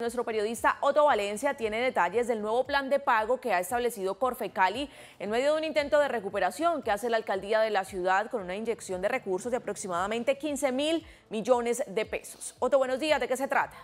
Nuestro periodista Otto Valencia tiene detalles del nuevo plan de pago que ha establecido Corfecali en medio de un intento de recuperación que hace la alcaldía de la ciudad con una inyección de recursos de aproximadamente 15.000 millones de pesos. Otto, buenos días, ¿de qué se trata?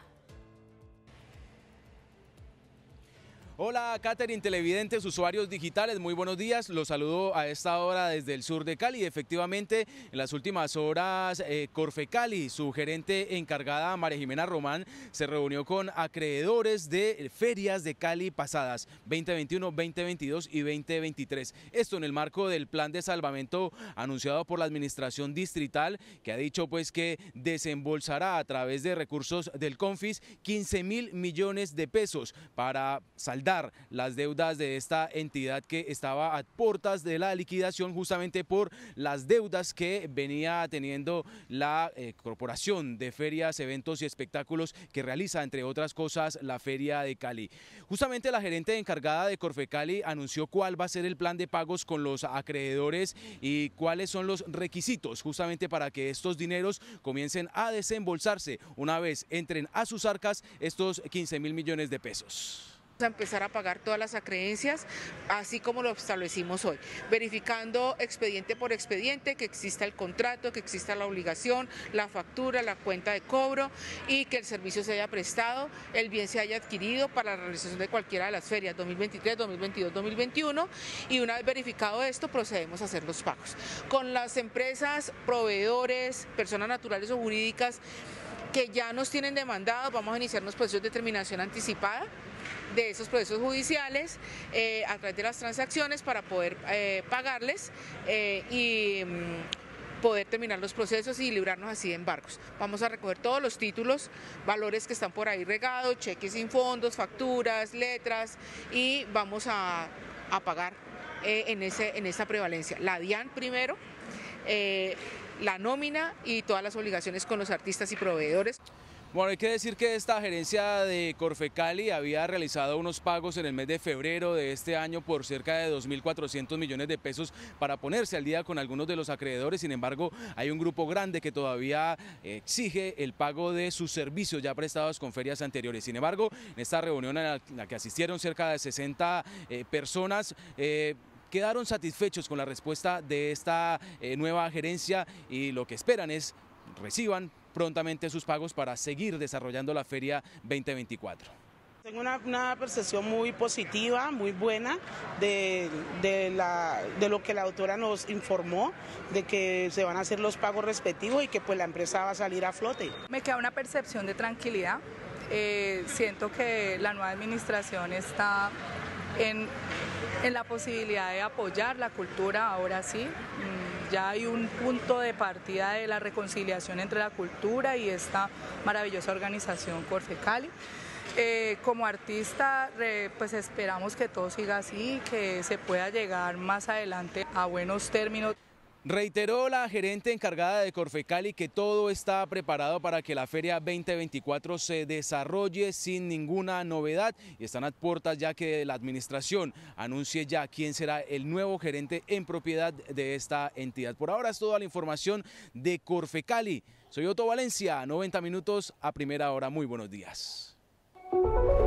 Hola, Catherine, televidentes, usuarios digitales, muy buenos días. Los saludo a esta hora desde el sur de Cali. Efectivamente, en las últimas horas, Corfecali, su gerente encargada, María Jimena Román, se reunió con acreedores de ferias de Cali pasadas, 2021, 2022 y 2023. Esto en el marco del plan de salvamento anunciado por la administración distrital, que ha dicho pues que desembolsará a través de recursos del CONFIS 15.000 millones de pesos para saldar las deudas de esta entidad que estaba a puertas de la liquidación justamente por las deudas que venía teniendo la Corporación de Ferias, Eventos y Espectáculos que realiza, entre otras cosas, la Feria de Cali. Justamente la gerente encargada de Corfecali anunció cuál va a ser el plan de pagos con los acreedores y cuáles son los requisitos justamente para que estos dineros comiencen a desembolsarse una vez entren a sus arcas estos 15.000 millones de pesos. A empezar a pagar todas las acreencias, así como lo establecimos hoy, verificando expediente por expediente que exista el contrato, que exista la obligación, la factura, la cuenta de cobro y que el servicio se haya prestado, el bien se haya adquirido para la realización de cualquiera de las ferias 2023, 2022, 2021 y una vez verificado esto procedemos a hacer los pagos. Con las empresas, proveedores, personas naturales o jurídicas que ya nos tienen demandados, vamos a iniciar unos procesos de terminación anticipada de esos procesos judiciales a través de las transacciones para poder pagarles y poder terminar los procesos y librarnos así de embargos. Vamos a recoger todos los títulos, valores que están por ahí regados, cheques sin fondos, facturas, letras y vamos a pagar en esa prevalencia. La DIAN primero, la nómina y todas las obligaciones con los artistas y proveedores. Bueno, hay que decir que esta gerencia de Corfecali había realizado unos pagos en el mes de febrero de este año por cerca de 2.400 millones de pesos para ponerse al día con algunos de los acreedores. Sin embargo, hay un grupo grande que todavía exige el pago de sus servicios ya prestados con ferias anteriores. Sin embargo, en esta reunión en la que asistieron cerca de 60 personas, quedaron satisfechos con la respuesta de esta nueva gerencia y lo que esperan es reciban prontamente sus pagos para seguir desarrollando la Feria 2024. Tengo una percepción muy positiva, muy buena de lo que la autora nos informó, de que se van a hacer los pagos respectivos y que pues la empresa va a salir a flote. Me queda una percepción de tranquilidad, siento que la nueva administración está en la posibilidad de apoyar la cultura, ahora sí. Ya hay un punto de partida de la reconciliación entre la cultura y esta maravillosa organización Corfecali. Como artista, pues esperamos que todo siga así, que se pueda llegar más adelante a buenos términos. Reiteró la gerente encargada de Corfecali que todo está preparado para que la Feria 2024 se desarrolle sin ninguna novedad y están a puertas ya que la administración anuncie ya quién será el nuevo gerente en propiedad de esta entidad. Por ahora es toda la información de Corfecali. Soy Otto Valencia, 90 minutos a primera hora. Muy buenos días.